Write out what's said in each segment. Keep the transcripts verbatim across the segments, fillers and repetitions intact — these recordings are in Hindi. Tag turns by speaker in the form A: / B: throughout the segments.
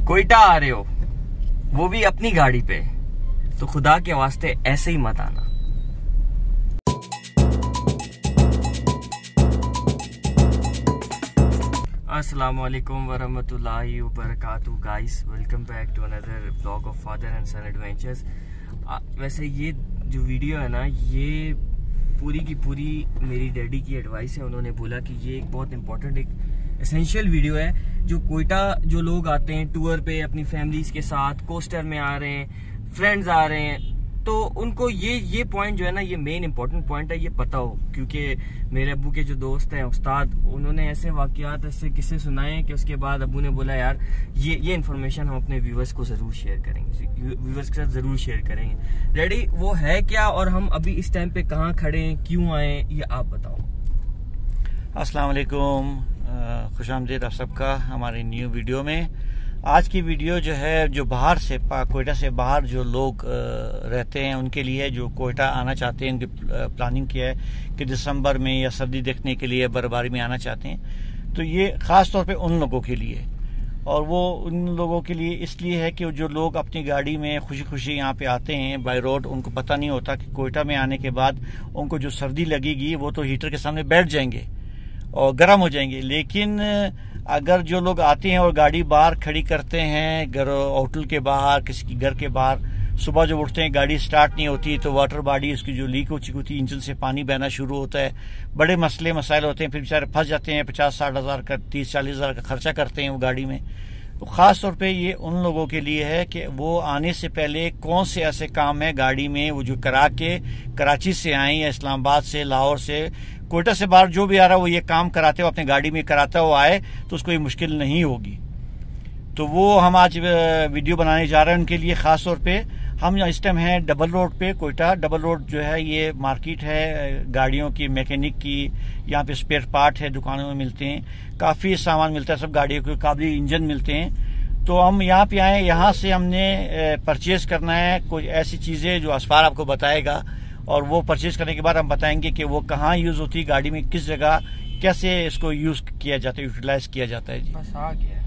A: कोयटा आ रहे हो, वो भी अपनी गाड़ी पे, तो खुदा के वास्ते ऐसे ही मत आना। अस्सलाम वालेकुम वरहमतुल्लाहि वबरकातुहू guys, welcome back to another vlog of father and son adventures. वैसे ये जो वीडियो है ना, ये पूरी की पूरी मेरी डैडी की एडवाइस है। उन्होंने बोला कि ये एक बहुत इंपॉर्टेंट, एक एसेंशियल वीडियो है। जो कोयटा जो लोग आते हैं टूर पे अपनी फैमिलीज के साथ, कोस्टर में आ रहे हैं, फ्रेंड्स आ रहे हैं, तो उनको ये ये पॉइंट जो है ना, ये मेन इंपॉर्टेंट पॉइंट है, ये पता हो। क्योंकि मेरे अब्बू के जो दोस्त हैं उस्ताद, उन्होंने ऐसे वाकयात, ऐसे किस्से सुनाए हैं कि उसके बाद अब्बू ने बोला यार ये ये इन्फॉर्मेशन हम अपने व्यूवर्स को जरूर शेयर करेंगे, व्यूवर्स के साथ जरूर शेयर करेंगे। डैडी वो है क्या, और हम अभी इस टाइम पे कहाँ खड़े हैं, क्यों आए, ये आप बताओ।
B: अस्सलाम वालेकुम, खुशामदीद आप सबका हमारी न्यू वीडियो में। आज की वीडियो जो है, जो बाहर से कोयटा से बाहर जो लोग रहते हैं उनके लिए, जो कोयटा आना चाहते हैं, उनकी प्लानिंग किया है कि दिसंबर में या सर्दी देखने के लिए बर्फबारी में आना चाहते हैं, तो ये ख़ास तौर पे उन लोगों के लिए। और वो उन लोगों के लिए इसलिए है कि जो लोग अपनी गाड़ी में खुशी खुशी यहाँ पे आते हैं बाय रोड, उनको पता नहीं होता कि कोयटा में आने के बाद उनको जो सर्दी लगेगी वो तो हीटर के सामने बैठ जाएंगे और गर्म हो जाएंगे। लेकिन अगर जो लोग आते हैं और गाड़ी बाहर खड़ी करते हैं, घर होटल के बाहर, किसी के घर के बाहर, सुबह जब उठते हैं गाड़ी स्टार्ट नहीं होती, तो वाटर बॉडी उसकी जो लीक हो चुकी होती है, इंजन से पानी बहना शुरू होता है, बड़े मसले मसाइल होते हैं, फिर बेचारे फंस जाते हैं, पचास साठ हज़ार का, तीस चालीस हज़ार का खर्चा करते हैं वो गाड़ी में। तो ख़ास तौर पे ये उन लोगों के लिए है कि वो आने से पहले कौन से ऐसे काम है गाड़ी में, वो जो करा के कराची से आए या इस्लामाबाद से, लाहौर से, कोयटा से बाहर जो भी आ रहा है, वो ये काम कराते हुए अपनी गाड़ी में कराता हुआ आए तो उसको ये मुश्किल नहीं होगी। तो वो हम आज वीडियो बनाने जा रहे हैं उनके लिए। ख़ास तौर पे हम इस टाइम हैं डबल रोड पे, कोयटा डबल रोड जो है ये मार्केट है गाड़ियों की, मैकेनिक की, यहाँ पे स्पेयर पार्ट है, दुकानों में मिलते हैं, काफ़ी सामान मिलता है, सब गाड़ियों के काबिल इंजन मिलते हैं। तो हम यहाँ पे आए, यहाँ से हमने परचेज करना है कोई ऐसी चीज़ें जो असफार आपको बताएगा, और वो परचेज करने के बाद हम बताएंगे कि वो कहाँ यूज़ होती है गाड़ी में, किस जगह कैसे इसको यूज़ किया जाता है, यूटिलाइज किया जाता है। जी
A: बस आ गया,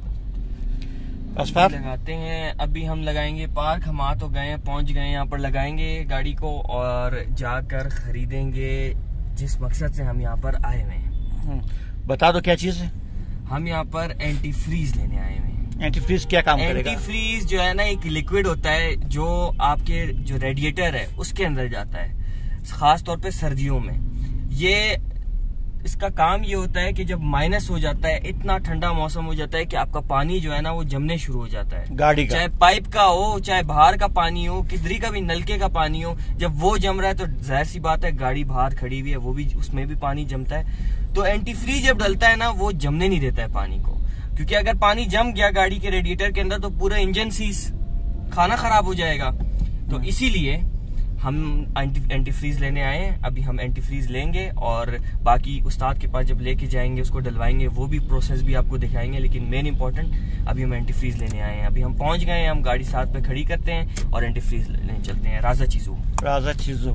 B: असफार
A: लगाते हैं। अभी हम लगाएंगे पार्क, हम आ तो गए हैं, पहुंच गए, यहाँ पर लगाएंगे गाड़ी को और जाकर खरीदेंगे जिस मकसद से हम यहाँ पर आए हुए हैं।
B: बता दो क्या चीज़ है।
A: हम यहाँ पर एंटी फ्रीज लेने आए हुए हैं।
B: एंटी फ्रीज क्या काम करेगा?
A: एंटी फ्रीज जो है ना, एक लिक्विड होता है जो आपके जो रेडिएटर है उसके अंदर जाता है, खास तौर पे सर्दियों में। ये इसका काम ये होता है कि जब माइनस हो जाता है, इतना ठंडा मौसम हो जाता है कि आपका पानी जो है ना वो जमने शुरू हो जाता है,
B: गाड़ी का, चाहे
A: पाइप का हो, चाहे बाहर का पानी हो, किधरी का भी नलके का पानी हो, जब वो जम रहा है तो जाहिर सी बात है गाड़ी बाहर खड़ी हुई है, वो भी, उसमें भी पानी जमता है। तो एंटी फ्रीज जब डलता है ना, वो जमने नहीं देता है पानी को, क्योंकि अगर पानी जम गया गाड़ी के रेडिएटर के अंदर तो पूरा इंजन सीज, खाना खराब हो जाएगा। तो इसीलिए हम एंटी एंटी फ्रीज लेने आए हैं। अभी हम एंटी फ्रीज लेंगे और बाकी उस्ताद के पास जब लेके जाएंगे उसको डलवाएंगे, वो भी प्रोसेस भी आपको दिखाएंगे। लेकिन मेन इंपॉर्टेंट, अभी हम एंटी फ्रीज लेने आए हैं। अभी हम पहुंच गए हैं, हम गाड़ी साथ पे खड़ी करते हैं और एंटी फ्रीज लेने चलते हैं। राजा चीजों
B: राजा चीजों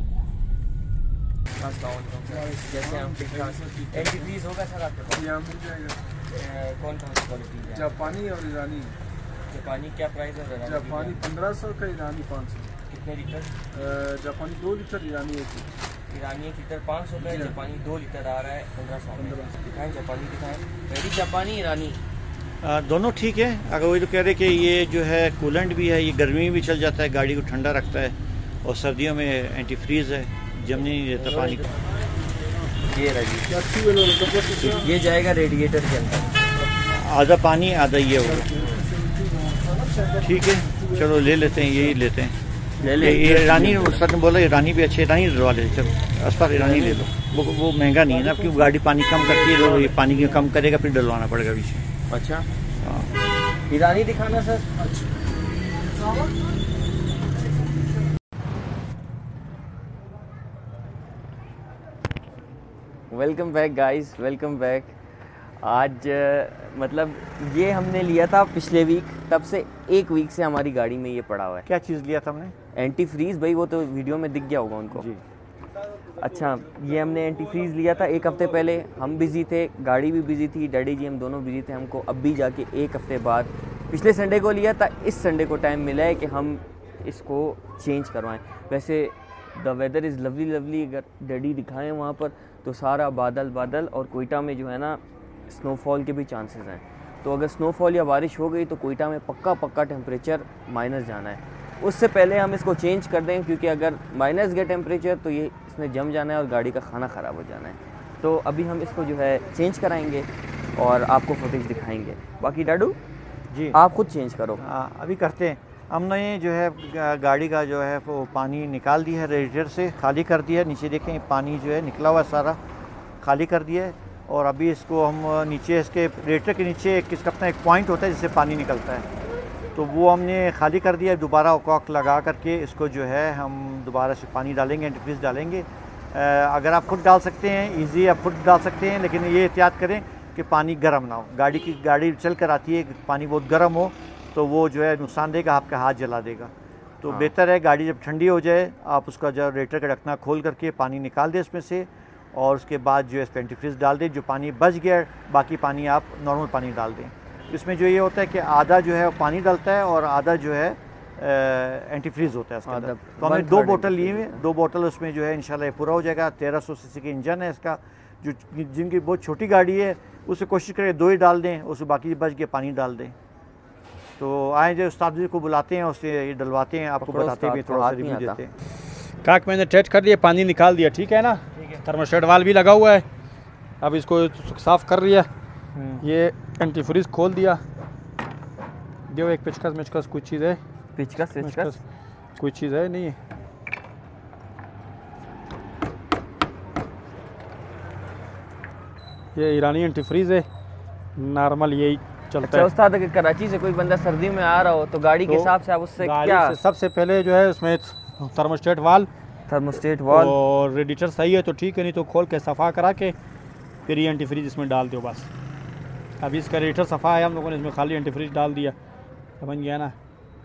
A: जैसे हम एंटी फ्रीज होगा सर आपके पास?
C: यहाँ मिल जाएगा।
A: कौन कौन सी क्वालिटी है?
C: जापानी और ईरानी।
A: जापानी क्या प्राइस है?
C: जापानी पंद्रह सौ का, ईरानी पाँच सौ।
A: कितने लीटर?
C: जापानी दो लीटर, ईरानी एक लीटर।
A: ईरानी एक लीटर पाँच सौ का, जापानी दो लीटर आ रहा है पंद्रह सौ में। दिखाएं जापानी, दिखाएं मेरी जापानी ईरानी
B: आ, दोनों ठीक है। अगर वही तो कह रहे कि ये जो है कूलेंट भी है, ये गर्मी में भी चल जाता है, गाड़ी को ठंडा रखता है, और सर्दियों में एंटी फ्रीज है, जमने नहीं देता पानी को।
A: ये रही, ये जाएगा रेडिएटर के अंदर,
B: आधा पानी आधा ये होगा। ठीक है, चलो ले लेते हैं, यही लेते हैं।
A: ले ले
B: ये ईरानी, सर ने बोला ईरानी भी अच्छी, ईरानी डलवा ले। चलो असफार ईरानी ले लो, वो वो महंगा नहीं है ना, क्योंकि गाड़ी पानी कम करती है, तो ये पानी कम करेगा, फिर डलवाना पड़ेगा पीछे।
A: अच्छा हाँ, ईरानी दिखाना sir. Welcome back guys, welcome back. आज मतलब ये हमने लिया था पिछले वीक, तब से एक वीक से हमारी गाड़ी में ये पड़ा हुआ है।
B: क्या चीज़ लिया था हमने?
A: एंटी फ्रीज भाई, वो तो वीडियो में दिख गया होगा उनको जी। अच्छा, ये हमने एंटी फ्रीज लिया था एक हफ़्ते पहले। हम बिज़ी थे, गाड़ी भी बिज़ी थी, डैडी जी हम दोनों बिज़ी थे। हमको अब भी जाके एक हफ़्ते बाद पिछले संडे को लिया था, इस संडे को टाइम मिला है कि हम इसको चेंज करवाएं। वैसे the weather is lovely lovely, अगर डैडी दिखाएं वहाँ पर तो सारा बादल बादल, और कोयटा में जो है ना स्नोफॉल के भी चांसेस हैं। तो अगर स्नोफॉल या बारिश हो गई तो कोयटा में पक्का पक्का टेम्परेचर माइनस जाना है। उससे पहले हम इसको चेंज कर दें, क्योंकि अगर माइनस गया टेम्परेचर तो ये इसने जम जाना है और गाड़ी का खाना ख़राब हो जाना है। तो अभी हम इसको जो है चेंज कराएंगे और आपको फुटेज दिखाएंगे। बाकी डाडू
B: जी
A: आप खुद चेंज करो।
B: हाँ अभी करते हैं। हमने जो है गाड़ी का जो है वो पानी निकाल दिया है, रेडिएटर से खाली कर दिया है। नीचे देखें पानी जो है निकला हुआ सारा खाली कर दिया है। और अभी इसको हम नीचे इसके रेडिएटर के नीचे एक इसका अपना एक पॉइंट होता है जिससे पानी निकलता है, तो वो हमने खाली कर दिया। दोबारा कॉक लगा करके इसको जो है हम दोबारा से पानी डालेंगे, एंटीफ्रीज डालेंगे। अगर आप खुद डाल सकते हैं ईजी, आप खुद डाल सकते हैं, लेकिन ये एहतियात करें कि पानी गर्म ना हो। गाड़ी की गाड़ी चल कर आती है, पानी बहुत गर्म हो तो वो जो है नुकसान देगा, आपका हाथ जला देगा। तो
A: हाँ।
B: बेहतर है गाड़ी जब ठंडी हो जाए आप उसका जो रेडिएटर का ढक्कना खोल करके पानी निकाल दें इसमें से, और उसके बाद जो है एंटीफ्रीज डाल दें। जो पानी बच गया बाकी पानी आप नॉर्मल पानी डाल दें। इसमें जो ये होता है कि आधा जो है पानी डलता है और आधा जो है एंटीफ्रीज होता है इसके अंदर। तो हमने दो बोतल लिए हुए, दो बोतल उसमें जो है इंशाल्लाह ये पूरा हो जाएगा। तेरह सौ सी सी की इंजन है इसका। जो जिनकी बहुत छोटी गाड़ी है उसे कोशिश करें दो ही डाल दें, उसको बाकी बच के पानी डाल दें। तो आए जो उस्ताद जी को बुलाते हैं उससे ये डलवाते हैं, आपको बताते भी थोड़ा सा रिव्यू देते हैं।
D: काक मैंने टेस्ट कर दिया, पानी निकाल दिया, ठीक है ना। थर्मोस्टेट वाल भी लगा हुआ है। अब इसको साफ़ कर लिया, ये एंटीफ्रीज खोल दिया। देखो एक पेचकस मेचकस कुछ चीज़ है,
A: पिचकस पिचकस
D: कोई चीज़ है नहीं है। ये ईरानी एंटीफ्रीज है, नॉर्मल यही चलता
A: अच्छा
D: है।
A: उस्ताद, अगर कराची से कोई बंदा सर्दी में आ रहा हो तो गाड़ी के
D: तो
A: हिसाब से आप उससे
D: गाड़ी
A: क्या
D: से सबसे पहले जो है उसमें थर्मोस्टेट वाल
A: थर्मोस्टेट वॉल
D: और रेडिएटर सही है तो ठीक है, नहीं तो खोल के सफ़ा करा के फिर ये एंटीफ्रीज इसमें डाल दो बस। अभी इसका रेडिएटर सफ़ा है, हम लोगों ने इसमें खाली एंटीफ्रीज डाल दिया, समझ गया ना।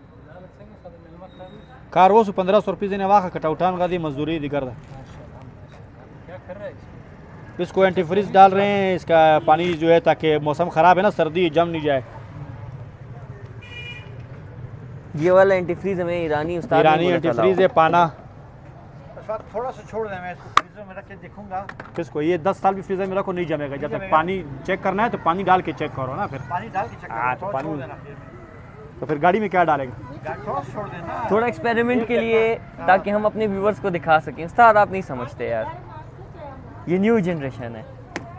D: कार वो पंद्रह सौ रुपये ने वाह कटौटान का दी मजदूरी दिकर दा। इसको एंटीफ्रीज डाल रहे हैं, इसका पानी जो है ताकि मौसम ख़राब है ना, सर्दी जम नहीं जाए।
A: ये वाला एंटीफ्रीज हमें ईरानी उस्ताद ने
D: ईरानी
A: बोला था
D: एंटीफ्रीज
A: लाओ।
D: है पाना।
B: थोड़ा सा छोड़ दें, मैं इसको फ्रीजर में रख के देखूंगा।
D: किसको ये दस साल भी फ्रीजर में रखो नहीं जमेगा। जब तक पानी चेक करना है तो पानी डाल के चेक करो ना, फिर
B: पानी डाल के चेक
D: हाँ,
B: करो,
D: तो
B: थोड़ा
D: पानी-
B: छोड़ देना फिर।
D: तो फिर गाड़ी में क्या डालेगा।
B: गाड़ी थोड़ा सा छोड़ देना।
A: थोड़ा एक्सपेरिमेंट के लिए, ताकि हम अपने व्यूवर्स को दिखा सकें। उस्ताद आप नहीं समझते यार, ये न्यू जनरेशन है।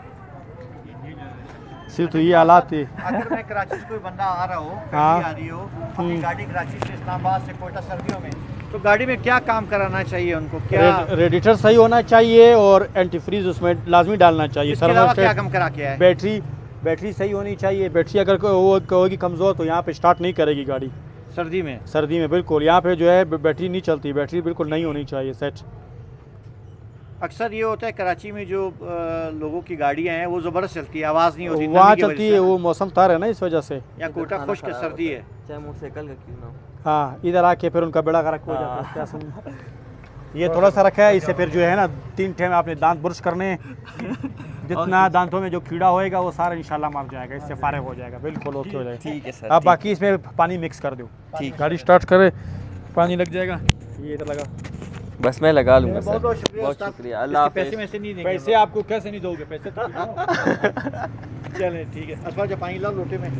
D: सिर्फ तो ये हालात है।
B: अगर मैं कराची से कोई बंदा आ रहा हो,
D: हाँ।
B: गाड़ी आ रही हो, अपनी गाड़ी कराची से इस्लामाबाद से कोयटा सर्दियों में, तो गाड़ी में क्या काम कराना चाहिए उनको? क्या
D: रे- रेडिएटर सही होना चाहिए और एंटीफ्रीज उसमें लाजमी डालना चाहिए।
B: इसके अलावा क्या
D: थर्मोस्टेट,
B: काम करा के है?
D: बैटरी बैटरी सही होनी चाहिए। बैटरी अगर को- वो होगी कमज़ोर तो यहाँ पे स्टार्ट नहीं करेगी गाड़ी
B: सर्दी में
D: सर्दी में। बिल्कुल यहाँ पे जो है बैटरी नहीं चलती, बैटरी बिल्कुल नहीं होनी चाहिए सेट।
B: अक्सर ये होता है कराची में जो अ, लोगों की गाड़ियाँ हैं वो ज़बरदस्त चलती है, आवाज़ नहीं होती
D: वहाँ
B: नमी की
D: चलती
B: वजह
D: है,
B: से।
D: वो मौसम तार है ना इस वजह से।
B: या कोयटा
A: खाना
B: खुश्क
A: खराब
B: सर्दी
A: होता
B: है।
A: चाहे मोटरसाइकिल का क्यों ना हो।
D: हाँ इधर आके फिर उनका बेड़ा गर्क हो जाता है। क्या सुन ये थोड़ा सा रखा है, इससे फिर जो है ना तीन टाइम आपने दांत ब्रश करने हैं। जितना दांतों में जो कीड़ा होएगा वो सारा इंशाल्लाह मर जाएगा, इससे फारिग हो जाएगा, बिल्कुल ओके हो जाएगा।
A: ठीक है सर,
D: अब
A: ठीक।
D: बाकी इसमें पानी मिक्स कर दो।
A: ठीक।
D: गाड़ी स्टार्ट करे पानी लग जाएगा। ये इधर लगा।
A: बस मैं लगा लूंगा
B: बहुत
A: सर।
B: बहुत शुक्रिया
A: बहुत
B: उस्ताद।
A: शुक्रिया, अल्लाह
B: इसके पैसे
A: हाफिज़।
B: में से नहीं देंगे।
D: पैसे आपको कैसे नहीं दोगे, पैसे तो
B: चलें ठीक है। असफा जब पानी ला लोटे में।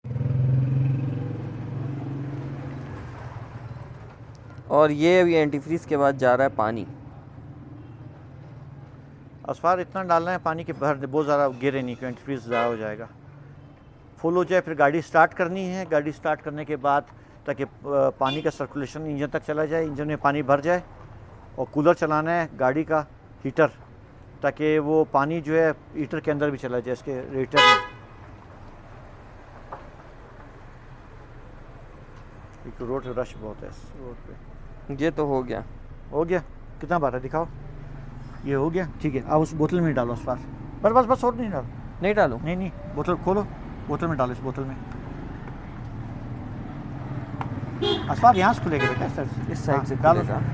A: और ये अभी एंटीफ्रीज के बाद जा रहा है पानी।
B: असफार इतना डालना है पानी के भर बहुत ज़्यादा गिरे नहीं, क्योंकि फ्रीज ज़्यादा हो जाएगा। फुल हो जाए फिर गाड़ी स्टार्ट करनी है। गाड़ी स्टार्ट करने के बाद ताकि पानी का सर्कुलेशन इंजन तक चला जाए, इंजन में पानी भर जाए। और कूलर चलाना है गाड़ी का, हीटर, ताकि वो पानी जो है हीटर के अंदर भी चला जाए, इसके रेडिएटर में। एक रोड पे रश बहुत है, इस रोड पे।
A: ये तो हो गया।
B: हो गया? कितना बार है दिखाओ। ये हो गया, ठीक है। अब उस बोतल में डालो, उस पार बस बस बस और नहीं डालो।
A: नहीं डालूं?
B: नहीं नहीं, बोतल खोलो, बोतल में डालो, इस बोतल में। असफार यहाँ से खुलेगा बेटा, इस साइड से।
A: इस साइड
B: हाँ,
A: से
B: डालो।
A: खुलेगा।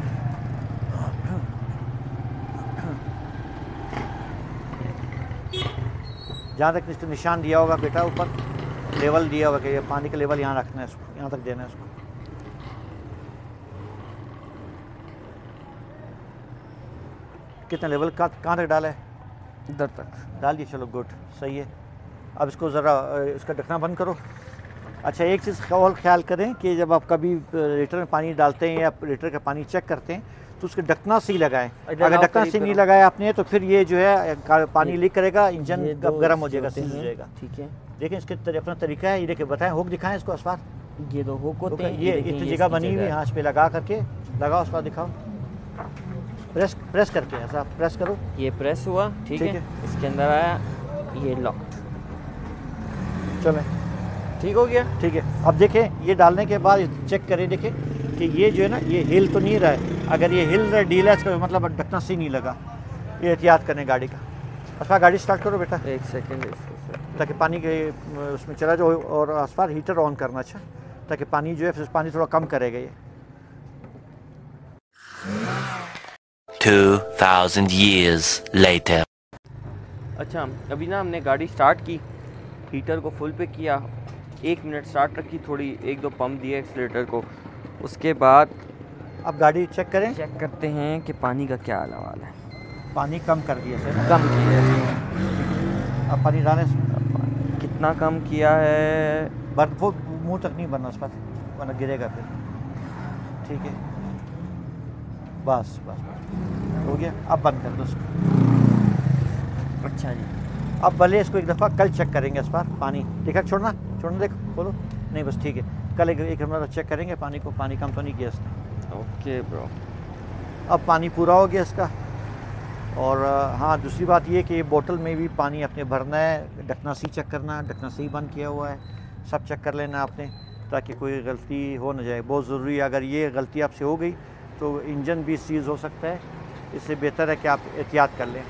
B: जहाँ तक इसका निशान दिया होगा बेटा ऊपर, लेवल दिया हुआ कि ये पानी का लेवल यहाँ रखना है, इसको यहाँ तक देना है इसको। कितना लेवल का कहाँ तक डाला है?
A: इधर तक
B: डाल दिए, चलो गुड, सही है। अब इसको ज़रा इसका ढकना बंद करो। अच्छा, एक चीज़ का और ख्याल करें कि जब आप कभी लीटर में पानी डालते हैं या लीटर का पानी चेक करते हैं तो उसका ढकना सही लगाएं। अगर ढकना सही नहीं लगाया आपने तो फिर ये जो है पानी लीक करेगा, इंजन गर्म हो जाएगा, सीज हो जाएगा।
A: ठीक है,
B: देखें इसके अपना तरीका है, ये देखिए बताएं, हुक दिखाएं इसको असफार।
A: ये दो हुक होते हैं,
B: ये इस जगह बनी हुई, यहाँ इस पे लगा करके लगाओ, असफार दिखाओ, प्रेस प्रेस करके ऐसा प्रेस करो।
A: ये प्रेस हुआ, ठीक
B: ठीक
A: है,
B: है।
A: इसके अंदर आया, ये लॉक्ड,
B: चलें,
A: ठीक हो गया।
B: ठीक है। अब देखें ये डालने के बाद चेक करें, देखें कि ये जो है ना ये हिल तो नहीं रहा है। अगर ये हिल रहा है, डील है, इसका मतलब ढकना सही नहीं लगा। ये एहतियात करें गाड़ी का। असफार गाड़ी स्टार्ट करो बेटा,
A: एक सेकंड,
B: ताकि पानी के उसमें चला जाओ। और असफार हीटर ऑन करना, अच्छा, ताकि पानी जो है फिर पानी थोड़ा कम करेगा ये।
E: two thousand years later.
A: अच्छा, अभी ना हमने गाड़ी स्टार्ट की, हीटर को फुल पे किया, एक मिनट स्टार्ट रखी, थोड़ी एक दो पंप दिए एक्सीलरेटर को, उसके बाद
B: अब गाड़ी चेक करें,
A: चेक करते हैं कि पानी का क्या हाल है।
B: पानी कम कर दिया सर,
A: कम किया है,
B: अब पानी डालें,
A: कितना कम किया है?
B: बर्फ वो मुँह तक नहीं बनना उस पर, वरना गिरेगा फिर। ठीक है, बस बस बस हो गया। अब बंद कर दो उसको।
A: अच्छा जी,
B: अब भले इसको एक दफ़ा कल चेक करेंगे इस पर पानी, देखा छोड़ना छोड़ना, देखो खोलो, नहीं बस ठीक है। कल एक एक हमारा चेक करेंगे पानी को, पानी कम तो नहीं किया इसने।
A: Okay bro.
B: अब पानी पूरा हो गया इसका। और हाँ, दूसरी बात ये कि बोतल में भी पानी अपने भरना है, ढकना सही चेक करना है, ढकना सही बंद किया हुआ है, सब चेक कर लेना आपने, ताकि कोई गलती हो न जाए। बहुत ज़रूरी है, अगर ये गलती आपसे हो गई तो इंजन भी सीज़ हो सकता है। इससे बेहतर है कि आप एहतियात कर लें।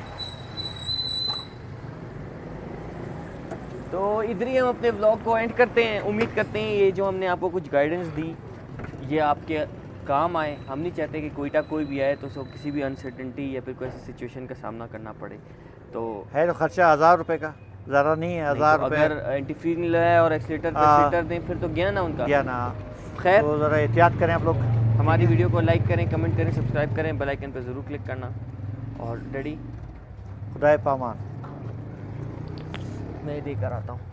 A: तो इधर ही हम अपने व्लॉग को एंड करते हैं। उम्मीद करते हैं ये जो हमने आपको कुछ गाइडेंस दी ये आपके काम आए। हम नहीं चाहते कि कोयटा कोई भी आए तो उसको किसी भी अनसर्टेनिटी या फिर कोई ऐसी सिचुएशन का सामना करना पड़े। तो
B: है तो खर्चा हज़ार रुपये का, ज़्यादा नहीं है, हज़ार
A: तो
B: रुपये।
A: अगर एंटीफ्रीज है और एक्सीलेटर पे एक्सीलेटर दें फिर तो गया ना उनका,
B: गया ना।
A: खैर,
B: तो ज़रा एहतियात करें आप लोग।
A: हमारी वीडियो को लाइक करें, कमेंट करें, सब्सक्राइब करें, बेल आइकन पे ज़रूर क्लिक करना। और डैडी
B: खुदाए पामान।
A: मैं देकर आता हूँ।